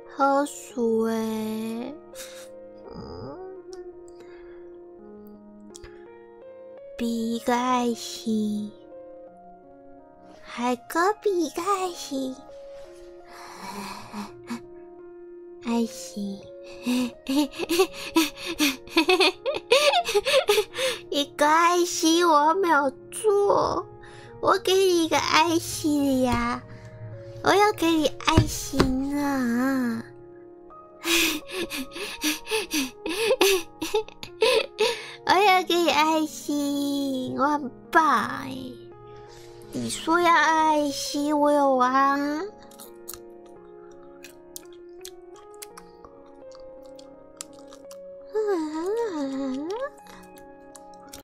喝水。比一个爱心，海哥比一个爱心，爱心，一个爱心我没有做，我给你一个爱心呀，我要给你爱心啊！我要给你爱心，我很棒哎！你说要爱心，我有啊。